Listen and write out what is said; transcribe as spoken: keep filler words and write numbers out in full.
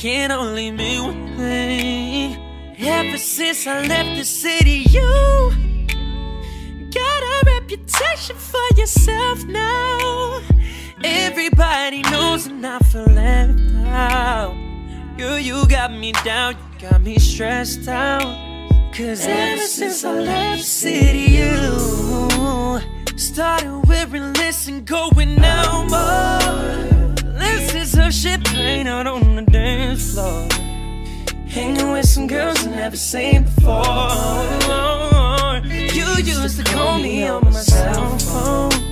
can only mean one thing. Ever since I left the city, you got a reputation for yourself now. Everybody knows and I feel left out. Girl, you got me down, you got me stressed out. Cause ever since I left the city, you started wearing less and going out more. Less is some champagne out on the dance floor, hanging with some girls I never seen before. You used to call me on my cell phone,